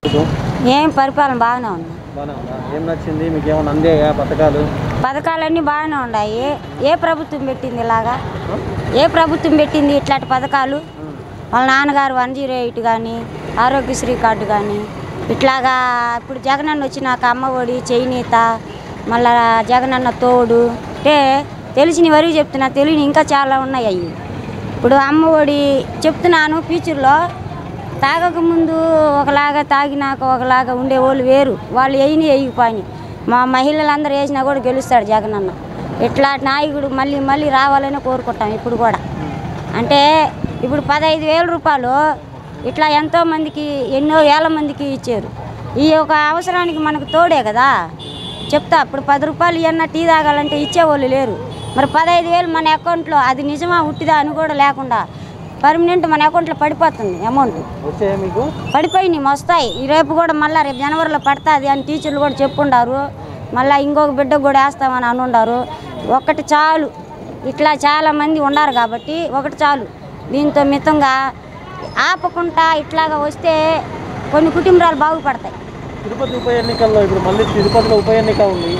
ఏం పరిపాలన బాగానే ఉంది. ఏం నచ్చింది మీకు? ఏమైనా అందాయా పథకాలు? పథకాలన్నీ బాగానే ఉన్నాయి. ఏ ప్రభుత్వం పెట్టింది ఇలాగా? ఏ ప్రభుత్వం పెట్టింది ఇట్లాంటి పథకాలు? వాళ్ళ నాన్నగారు 108 కానీ ఆరోగ్యశ్రీ కార్డు కానీ ఇట్లాగా ఇప్పుడు జగనన్న వచ్చినాక అమ్మఒడి చేనేత మళ్ళా జగనన్న తోడు అంటే తెలిసిన వరకు చెప్తున్నా, తెలియని ఇంకా చాలా ఉన్నాయి. అవి ఇప్పుడు అమ్మఒడి చెప్తున్నాను. ఫ్యూచర్లో తాగకముందు ఒకలాగా తాగినాక ఒకలాగా ఉండేవాళ్ళు వేరు, వాళ్ళు వేయకపోయి మా మహిళలందరూ వేసినా కూడా గెలుస్తాడు జగనన్న. ఇట్లా నాయకుడు మళ్ళీ మళ్ళీ రావాలని కోరుకుంటాం ఇప్పుడు కూడా. అంటే ఇప్పుడు 15,000 రూపాయలు ఇట్లా ఎంతోమందికి ఎన్నో వేల మందికి ఇచ్చారు. ఈ ఒక అవసరానికి మనకు తోడే కదా చెప్తా. ఇప్పుడు 10 రూపాయలు ఇవన్న టీ తాగాలంటే ఇచ్చేవాళ్ళు లేరు. మరి 15,000 మన అకౌంట్లో అది నిజమా ఉట్టిదా అని కూడా లేకుండా పర్మనెంట్ మన అకౌంట్లో పడిపోతుంది. అమౌంట్ పడిపోయి వస్తాయి. రేపు కూడా మళ్ళీ రేపు జనవరిలో పడుతుంది అని టీచర్లు కూడా చెప్పుండారు. మళ్ళీ ఇంకొక బిడ్డ కూడా వేస్తామని అనుండారు. ఒకటి చాలు, ఇట్లా చాలామంది ఉన్నారు కాబట్టి ఒకటి చాలు. దీంతో మితంగా ఆపకుండా ఇట్లాగా వస్తే కొన్ని కుటుంబాలు బాగుపడతాయి. తిరుపతి ఉప ఎన్నికల్లో ఇప్పుడు మళ్ళీ తిరుపతిలో ఉప ఎన్నిక ఉంది.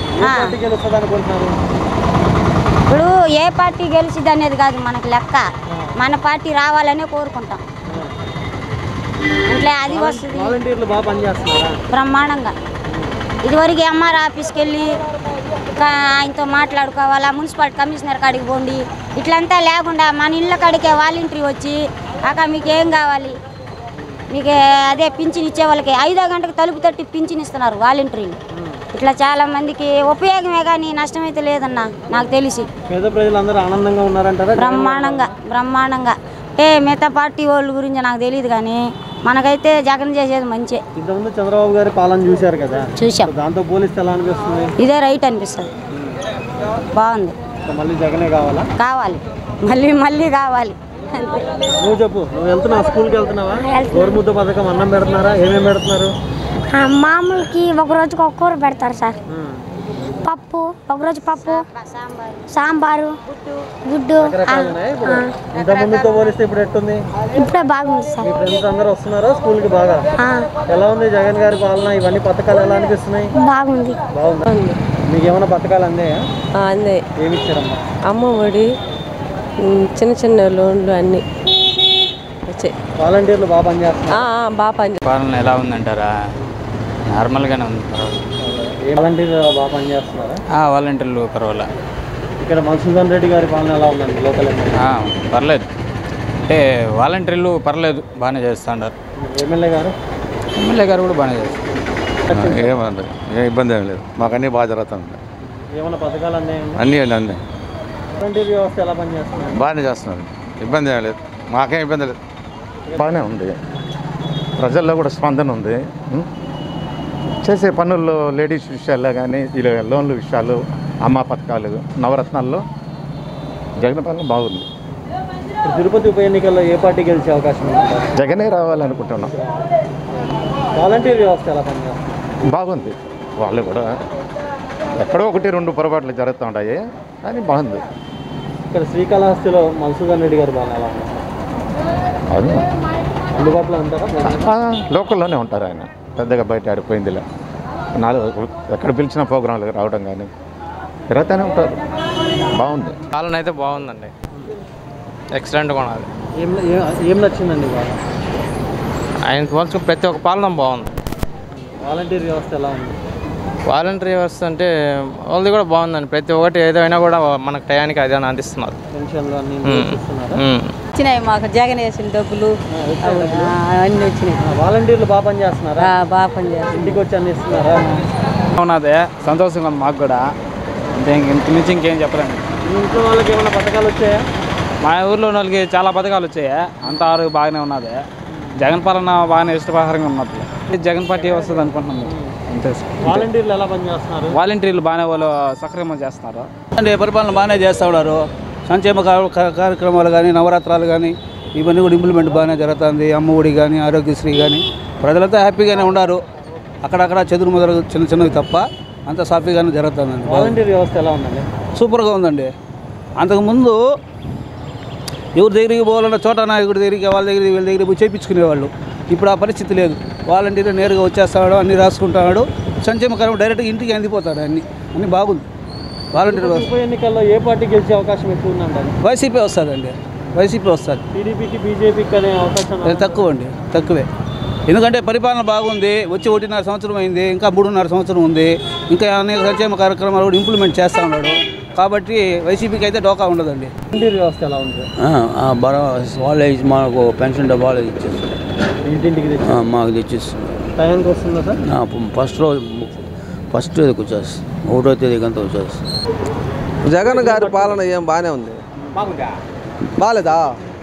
ఇప్పుడు ఏ పార్టీ గెలిచిద్ది అనేది కాదు మనకు లెక్క, మన పార్టీ రావాలనే కోరుకుంటాం. అంటే అది వస్తుంది బ్రహ్మాండంగా. ఇదివరకు ఎంఆర్ ఆఫీస్కి వెళ్ళి ఆయనతో మాట్లాడుకోవాలా, మున్సిపాలిటీ కమిషనర్ కాడికి పోండి, ఇట్లంతా లేకుండా మన ఇళ్ళ కాడికే వాలంటరీ వచ్చి అక్క మీకు ఏం కావాలి, మీకు అదే పింఛన్ ఇచ్చే వాళ్ళకి 5వ గంటకు తలుపు తట్టి పింఛన్ ఇస్తున్నారు వాలంటరీలు. ఇట్లా చాలా మందికి ఉపయోగమే కానీ నష్టమైతే లేదన్నా నాకు తెలిసి. బ్రహ్మాండంగా అంటే మిగతా పార్టీ వాళ్ళ గురించి నాకు తెలియదు కానీ మనకైతే జగన్ చేసేది మంచి. చంద్రబాబు గారి పాలన చూశారు కదా, చూసాం. దాంతో పోలిస్తే ఎలా అనిపిస్తుంది? ఇదే రైట్ అనిపిస్తుంది. బాగుంది. మళ్ళీ జగనే కావాలా? కావాలి, మళ్ళీ కావాలి. నువ్వు చెప్పు, నువ్వు వెళ్తున్నావు, స్కూల్కి వెళ్తున్నావా? గోరుముద్ద పథకం అన్నం పెడుతున్నారా? ఏమేమి పెడుతున్నారు? మామూలుకి ఒక రోజుకి ఒక కూర పెడతారు సార్. పప్పు ఒకరోజు, పప్పు సాంబారు, గుడ్డు. ఇంతకుముందుతో పోలిస్తే ఇప్పుడు ఎట్టుంది? ఇప్పుడే బాగుంది సార్. మీ ఫ్రెండ్స్ అందరూ వస్తున్నారా స్కూల్కి? బాగా ఎలా ఉంది జగన్ గారి పాలన? ఇవన్నీ పథకాలు ఎలా అనిపిస్తున్నాయి? బాగుంది. మీకు ఏమైనా పథకాలు అందాయా? అందాయి. ఏమి ఇచ్చారమ్మా? అమ్మఒడి, చిన్న చిన్న లోన్లు అన్నీ వచ్చాయి. వాలంటీర్లు బాగా పనిచేస్తున్నారు? బాగా పనిచేస్తారు. పాలన ఎలా ఉందంటారా? నార్మల్గానే ఉంది. వాలంటీర్లు బాగా పనిచేస్తున్నారా? వాలంటీర్లు పర్వాలే. ఇక్కడ మధుసూదన్ రెడ్డి గారి పాలన ఎలా ఉందండి లోకల్? పర్లేదు, అంటే వాలంటీర్లు పర్లేదు, బాగానే చేస్తున్నారు. ఎమ్మెల్యే గారు కూడా బాగానే చేస్తారు. ఏమండి ఏ ఇబ్బంది ఏం లేదు, మాకు అన్నీ బాగా జరుగుతుంది. ఏమైనా పథకాలు అన్నాయండి? అన్నీ వాలంటీర్ వ్యవస్థ ఎలా పనిచేస్తున్నారు? బాగానే చేస్తున్నారు, ఇబ్బంది ఏం లేదు, మాకేం ఇబ్బంది లేదు, బాగానే ఉంది. ప్రజల్లో కూడా స్పందన ఉంది. చేసే పనుల్లో లేడీస్ విషయాల్లో కానీ లోన్ల విషయాలు, అమ్మ పథకాలు, నవరత్నాల్లో జగన్ పాలన బాగుంది. తిరుపతి ఉప ఎన్నికల్లో ఏ పార్టీ గెలిచే అవకాశం ఉంది? జగనే రావాలనుకుంటున్నాం. వాలంటీర్ వ్యవస్థ ఎలా పనిచేస్తుంది? బాగుంది. వాళ్ళు కూడా ఎక్కడో 1-2 పొరపాట్లు జరుగుతూ ఉంటాయి కానీ బాగుంది. ఇక్కడ శ్రీకాళహస్తిలో మధుసూదన్ రెడ్డి గారు బాగా ఎలా ఉంది? అవును, అందుబాటులో ఉంటారా? లోకల్లోనే ఉంటారు ఆయన, పెద్దగా బయట ఆడిపోయిందిలే. 4 ఎక్కడ పిలిచిన ప్రోగ్రాంలకు రావడం కానీ తిరుగుతూనే ఉంటారు. బాగుంది, పాలన అయితే బాగుందండి, ఎక్సలెంట్గా ఉన్నది. ఏం నచ్చిందండి బాగా? ఆయన పోల్చు ప్రతి ఒక్క పాలన బాగుంది. వాలంటీర్ వ్యవస్థ ఎలా ఉంది? వాలంటీర్ వ్యవస్థ అంటే వాళ్ళది కూడా బాగుందండి. ప్రతి ఒక్కటి ఏదైనా కూడా మనకు టయానికి అదే అందిస్తున్నారు. వచ్చినాయి మాకు జగన్ వేసిన డబ్బులు అన్నీ వచ్చినాయి. వాలంటీర్లు బాగా పనిచేస్తున్నారా? బాగా పనిచేస్తున్నారు. ఇంటికి వచ్చి అన్ని ఇస్తున్నారా? ఉన్నదే సంతోషంగా ఉంది మాకు కూడా. అంటే ఇంటి నుంచి ఇంకేం చెప్పలేండి. మీ ఇంట్లో వాళ్ళకి ఏమైనా పథకాలు వచ్చాయా? మా ఊర్లో ఉన్న వాళ్ళకి చాలా పథకాలు వచ్చాయి, అంత ఆరోగ్యం బాగానే ఉన్నది. జగన్ పాలన బాగానే ఇష్టప్రకారంగా ఉన్నట్లు. జగన్ పార్టీ వస్తుంది అనుకుంటున్నాం. అంతే. వాలంటీర్లు ఎలా పనిచేస్తున్నారు? వాలంటీర్లు బాగానే వాళ్ళు సక్రమంగా చేస్తున్నారు. అంటే పరిపాలన బాగానే చేస్తూ ఉన్నారు. సంక్షేమ కార్యక్రమాలు కానీ, నవరాత్రాలు కానీ ఇవన్నీ కూడా ఇంప్లిమెంట్ బాగానే జరుగుతుంది. అమ్మఒడి కానీ, ఆరోగ్యశ్రీ కానీ ప్రజలంతా హ్యాపీగానే ఉన్నారు. అక్కడక్కడ చెదురు మొదలు చిన్నవి తప్ప అంతా సాఫీగానే జరుగుతుందండి. వాలంటీర్ వ్యవస్థ ఎలా ఉందండి? సూపర్గా ఉందండి. అంతకుముందు ఎవరి దగ్గరికి పోవాలన్నా చోట నాయకుడి దగ్గరికి, వాళ్ళ దగ్గరికి, వీళ్ళ దగ్గరికి పోయి చేయించుకునేవాళ్ళు. ఇప్పుడు ఆ పరిస్థితి లేదు. వాలంటీర్ నేరుగా వచ్చేస్తాడు, అన్నీ రాసుకుంటున్నాడు. సంక్షేమ కార్యక్రమం డైరెక్ట్గా ఇంటికి అందిపోతాడు. అన్నీ బాగుంది. వాలంటీర్ ఉప ఎన్నికల్లో ఏ పార్టీ గెలిచే అవకాశం ఎక్కువ ఉందంటారు? వైసీపీ వస్తుందండి. వైసీపీ వస్తుంది. టీడీపీకి బీజేపీకి అనే అవకాశం తక్కువ అండి, తక్కువే. ఎందుకంటే పరిపాలన బాగుంది. వచ్చి 1.5 సంవత్సరం అయింది, ఇంకా 3.5 సంవత్సరం ఉంది. ఇంకా అనేక సంక్షేమ కార్యక్రమాలు కూడా ఇంప్లిమెంట్ చేస్తూ ఉన్నాడు. కాబట్టి వైసీపీకి అయితే డోకా ఉండదండి. వాలంటీర్ వ్యవస్థ ఎలా ఉంది? వాళ్ళే మాకు పెన్షన్ డబ్బాలు ఇచ్చేస్తారు, ఇంటింటికి మాకు తెచ్చిస్తున్నారు. టైంకి వస్తుందా సార్? ఫస్ట్ తేదీకి వచ్చేస్తుంది, 1వ తేదీకి అంతా వచ్చేస్తుంది. జగన్ గారి పాలన ఏం బాగానే ఉంది. బాగాలేదా?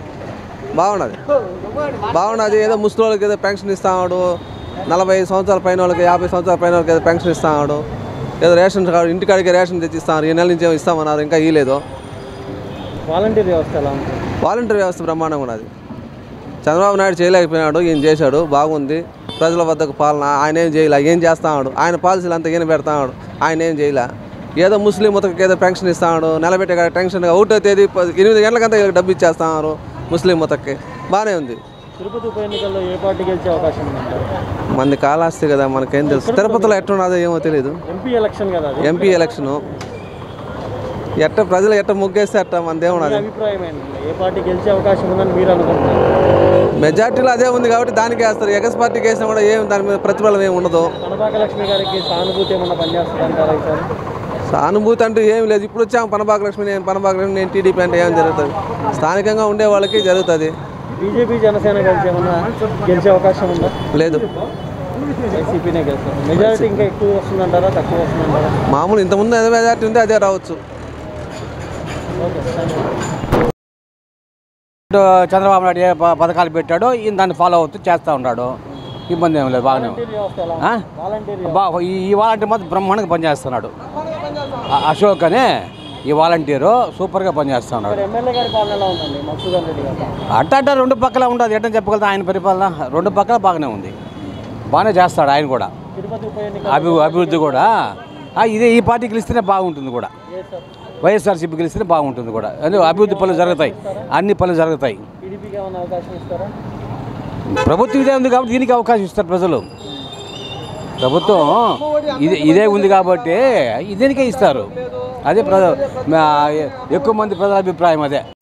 బాగున్నది. ఏదో ముసలి ఏదో పెన్షన్ ఇస్తాడు, 45 సంవత్సరాల పైన వాళ్ళకి, 50 సంవత్సరాల పైన వాళ్ళకి ఏదో పెన్షన్ ఇస్తాడు. ఏదో రేషన్ కార్డు ఇంటికాడికి రేషన్ తెచ్చి ఇస్తాను. ఈ నెల నుంచి ఏమో ఇస్తామన్నారు, ఇంకా ఇవ్వలేదు. వాలంటీర్ వ్యవస్థ ఎలా ఉంది? వాలంటీర్ వ్యవస్థ బ్రహ్మాండంగా ఉన్నది. చంద్రబాబు నాయుడు చేయలేకపోయినాడు, ఈయన చేశాడు, బాగుంది. ప్రజల వద్దకు పాలన ఆయన ఏం చేయలే. ఏం చేస్తాడు? ఆయన పాలసీలు అంతా ఈయన పెడతాడు, ఆయన ఏం చేయలే. ఏదో ముస్లిం మొత్తకి ఏదో పెన్షన్ ఇస్తాడు, నిలబెట్టే టెన్షన్ 1వ తేదీ 8 గంటలకంతా డబ్బు ఇచ్చేస్తున్నారు ముస్లిం మొత్తకి. బాగానే ఉంది. తిరుపతి ఉప ఎన్నికల్లో ఏ పార్టీ గెలిచే అవకాశం ఉందంటారు? మంది కాలాస్తి కదా, మనకేం తెలుసు. తిరుపతిలో ఎట్టున్నదో ఏమో తెలియదు. ఎంపీ ఎలక్షన్ కదా, ఎంపీ ఎలక్షను ప్రజలు ముగ్గేస్తే మనదేమున్నది. అభిప్రాయం ఏంటి? ఏ పార్టీ గెలిచే అవకాశం ఉందని మీరు అనుకుంటున్నారు? మెజార్టీలో అదే ఉంది కాబట్టి దానికి వేస్తారు. ఎగస్ పార్టీకి వేసినా కూడా ఏం దాని మీద ప్రతిఫలం ఏమి ఉండదు. పనబాక లక్ష్మి గారికి సానుభూతి ఏమన్నా పనిచేస్తుంది అంటారా ఈసారి? సానుభూతి అంటూ ఏం లేదు. ఇప్పుడు వచ్చాము పనబాక లక్ష్మి, నేను టీడీపీ అంటే ఏం జరుగుతుంది? స్థానికంగా ఉండే వాళ్ళకి జరుగుతుంది. బీజేపీ జనసేన కలిసి ఏమన్నా గెలిచే అవకాశం ఉందా? లేదు, వైసీపీనే గెలుస్తారు. మెజారిటీ ఇంకా ఎక్కువ వస్తుందంటారా, తక్కువ వస్తుందంటారా? మామూలు ఇంతకుముందు ఏదో మెజార్టీ ఉంటే అదే రావచ్చు. చంద్రబాబు నాయుడు ఏ పథకాలు పెట్టాడో ఈయన దాన్ని ఫాలో అవుతూ చేస్తూ ఉన్నాడు. ఇబ్బంది ఏం లేదు, బాగానే ఈ వాలంటీర్ మాత్రం బ్రహ్మాండంగా పనిచేస్తున్నాడు. అశోక్ అనే ఈ వాలంటీరు సూపర్గా పనిచేస్తున్నాడు. అట్ట 2 పక్కల ఉండదు. ఎట్టని చెప్పగలుగుతా ఆయన పరిపాలన 2 పక్కల బాగానే ఉంది. బాగానే చేస్తాడు ఆయన కూడా. అభివృద్ధి కూడా ఇదే ఈ పార్టీకి గెలిస్తేనే బాగుంటుంది కూడా. వైఎస్ఆర్సీపీ గెలిస్తేనే బాగుంటుంది కూడా. అంటే అభివృద్ధి పనులు జరుగుతాయి, అన్ని పనులు జరుగుతాయి. ప్రభుత్వం ఇదే ఉంది కాబట్టి దీనికి అవకాశం ఇస్తారు ప్రజలు. ప్రభుత్వం ఇదే ఉంది కాబట్టి దీనికే ఇస్తారు. అదే ఎక్కువ మంది ప్రజల అభిప్రాయం అదే.